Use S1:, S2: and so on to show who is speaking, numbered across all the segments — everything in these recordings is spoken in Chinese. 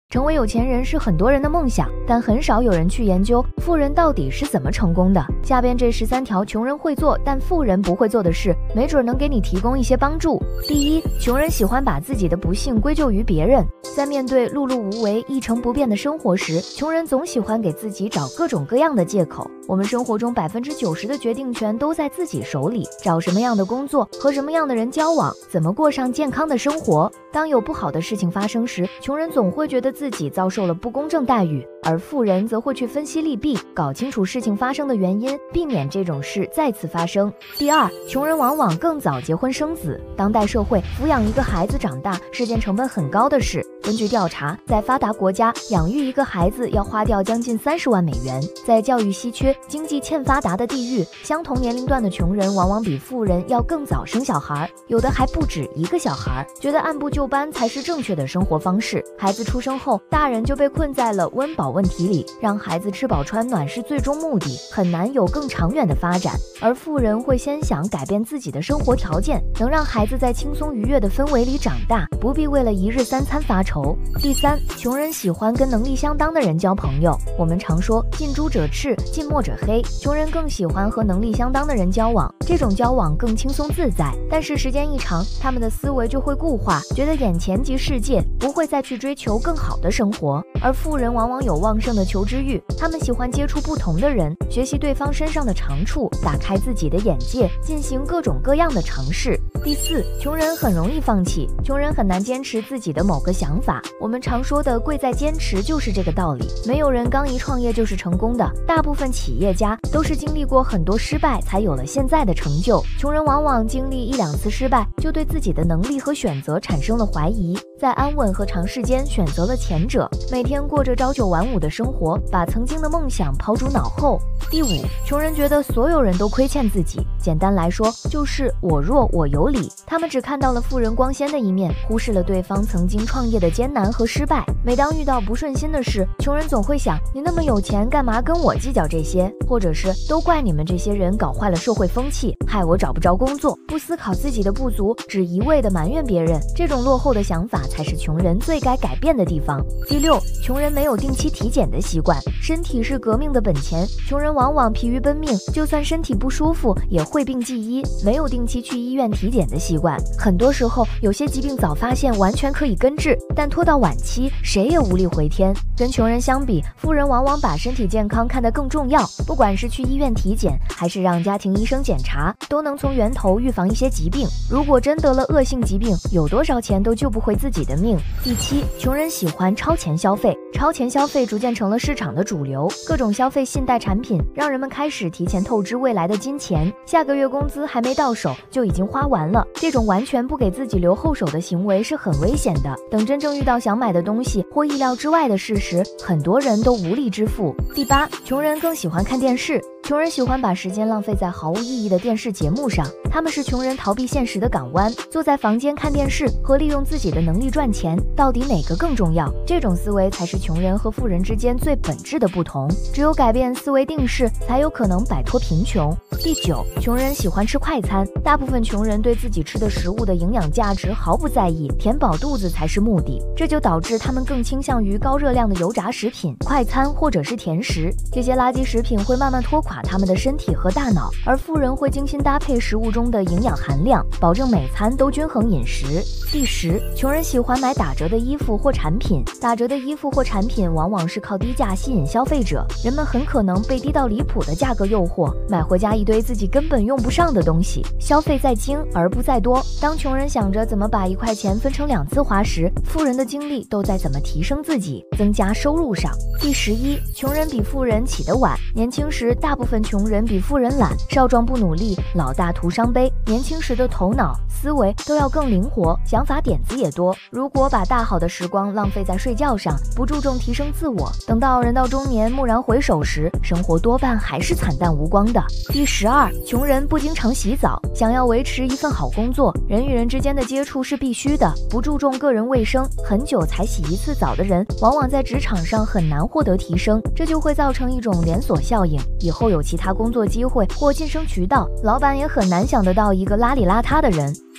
S1: 成为有钱人是很多人的梦想，但很少有人去研究富人到底是怎么成功的。下边这13条穷人会做但富人不会做的事，没准能给你提供一些帮助。第一，穷人喜欢把自己的不幸归咎于别人。在面对碌碌无为、一成不变的生活时，穷人总喜欢给自己找各种各样的借口。我们生活中90%的决定权都在自己手里，找什么样的工作，和什么样的人交往，怎么过上健康的生活。当有不好的事情发生时，穷人总会觉得自己遭受了不公正待遇，而富人则会去分析利弊，搞清楚事情发生的原因，避免这种事再次发生。第二，穷人往往更早结婚生子。当代社会，抚养一个孩子长大是件成本很高的事。根据调查，在发达国家，养育一个孩子要花掉将近30万美元。在教育稀缺、经济欠发达的地域，相同年龄段的穷人往往比富人要更早生小孩，有的还不止一个小孩，觉得按部就班才是正确的生活方式。孩子出生后，大人就被困在了温饱问题里，让孩子吃饱穿暖是最终目的，很难有更长远的发展。而富人会先想改变自己的生活条件，能让孩子在轻松愉悦的氛围里长大，不必为了一日3餐发愁。第三，穷人喜欢跟能力相当的人交朋友。我们常说近朱者赤，近墨者黑，穷人更喜欢和能力相当的人交往，这种交往更轻松自在。但是时间一长，他们的思维就会固化，觉得眼前即世界，不会再去追求更好的生活。而富人往往有旺盛的求知欲，他们喜欢接触不同的人，学习对方身上的长处，打开自己的眼界，进行各种各样的尝试。第四，穷人很容易放弃，穷人很难坚持自己的某个想法。我们常说的贵在坚持就是这个道理，没有人刚一创业就是成功的，大部分企业家都是经历过很多失败才有了现在的成就。穷人往往经历1-2次失败，就对自己的能力和选择产生了怀疑，在安稳和尝试间选择了前者，每天过着朝9晚5的生活，把曾经的梦想抛诸脑后。第五，穷人觉得所有人都亏欠自己，简单来说就是我弱我有理。他们只看到了富人光鲜的一面，忽视了对方曾经创业的艰难和失败。每当遇到不顺心的事，穷人总会想，你那么有钱，干嘛跟我计较这些？或者是都怪你们这些人搞坏了社会风气，害我找不着工作。不思考自己的不足，只一味的埋怨别人，这种落后的想法才是穷人最该改变的地方。第六，穷人没有定期体检的习惯。身体是革命的本钱，穷人往往疲于奔命，就算身体不舒服也讳病忌医，没有定期去医院体检的习惯。很多时候，有些疾病早发现完全可以根治，但拖到晚期，谁也无力回天。跟穷人相比，富人往往把身体健康看得更重要，不管是去医院体检，还是让家庭医生检查，都能从源头预防一些疾病。如果真得了恶性疾病，有多少钱都救不回自己的命。第七，穷人喜欢超前消费。超前消费逐渐成了市场的主流，各种消费信贷产品让人们开始提前透支未来的金钱，下个月工资还没到手就已经花完了。这种完全不给自己留后手的行为是很危险的，等真正遇到想买的东西或意料之外的事时，很多人都无力支付。第八，穷人更喜欢看电视。穷人喜欢把时间浪费在毫无意义的电视节目上，他们是穷人逃避现实的港湾。坐在房间看电视和利用自己的能力赚钱，到底哪个更重要？这种思维才是穷人和富人之间最本质的不同。只有改变思维定式，才有可能摆脱贫穷。第九，穷人喜欢吃快餐。大部分穷人对自己吃的食物的营养价值毫不在意，填饱肚子才是目的，这就导致他们更倾向于高热量的油炸食品、快餐或者是甜食。这些垃圾食品会慢慢拖垮他们的身体和大脑，而富人会精心搭配食物中的营养含量，保证每餐都均衡饮食。第十，穷人喜欢买打折的衣服或产品。打折的衣服或产品往往是靠低价吸引消费者，人们很可能被低到离谱的价格诱惑，买回家一堆自己根本用不上的东西，消费在精而不在多。当穷人想着怎么把1块钱分成2次花时，富人的精力都在怎么提升自己，增加收入上。第11，穷人比富人起得晚。年轻时，大部分穷人比富人懒，少壮不努力，老大徒伤悲。年轻时的头脑思维都要更灵活，想法点子也多。如果把大好的时光浪费在睡觉上，不注重提升自我，等到人到中年蓦然回首时，生活多半还是惨淡无光的。第12，穷人不经常洗澡。想要维持一份好工作，人与人之间的接触是必须的，不注重个人卫生，很久才洗1次澡的人，往往在职场上很难获得提升，这就会造成一种连锁效应。以后有其他工作机会或晋升渠道，老板也很难想得到一个邋里邋遢的人。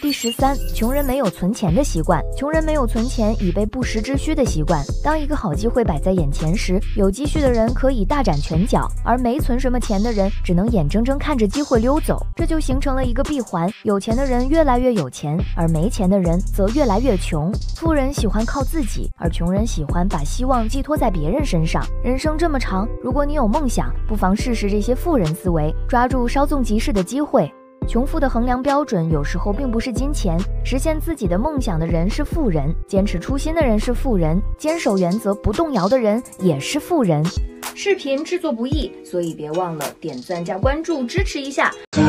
S1: 第13，穷人没有存钱的习惯。穷人没有存钱，以备不时之需的习惯。当一个好机会摆在眼前时，有积蓄的人可以大展拳脚，而没存什么钱的人只能眼睁睁看着机会溜走。这就形成了一个闭环，有钱的人越来越有钱，而没钱的人则越来越穷。富人喜欢靠自己，而穷人喜欢把希望寄托在别人身上。人生这么长，如果你有梦想，不妨试试这些富人思维，抓住稍纵即逝的机会。穷富的衡量标准有时候并不是金钱，实现自己的梦想的人是富人，坚持初心的人是富人，坚守原则不动摇的人也是富人。
S2: 视频制作不易，所以别忘了点赞加关注支持一下。